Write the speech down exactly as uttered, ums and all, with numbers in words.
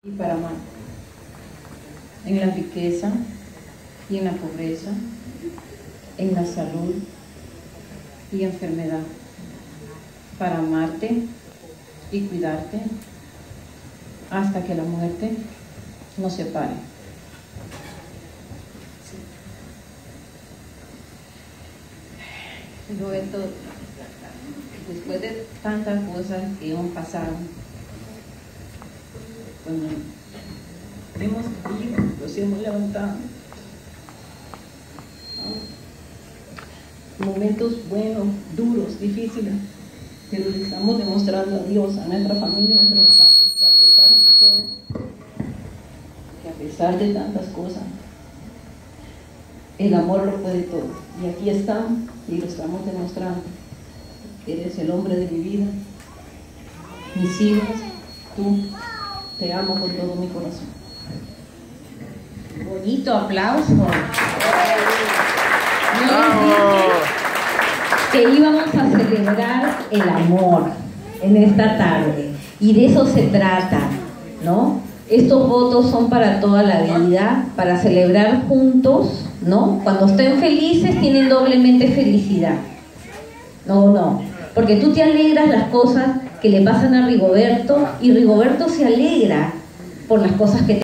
y para amar, en la riqueza y en la pobreza, en la salud y enfermedad, para amarte y cuidarte hasta que la muerte nos separe. Roberto, después de tantas cosas que hemos pasado, cuando hemos ido, nos hemos levantado, ¿no? Momentos buenos, duros, difíciles, pero le estamos demostrando a Dios, a nuestra familia, a nuestros padres, que a pesar de todo, que a pesar de tantas cosas, el amor lo puede todo. Y aquí estamos y lo estamos demostrando. Eres el hombre de mi vida, mis hijos, tú, te amo con todo mi corazón. Bonito aplauso. Yo les dije que íbamos a celebrar el amor en esta tarde y de eso se trata, ¿no? Estos votos son para toda la vida, para celebrar juntos, ¿no? Cuando estén felices tienen doblemente felicidad. No, no, porque tú te alegras las cosas que le pasan a Rigoberto y Rigoberto se alegra por las cosas que te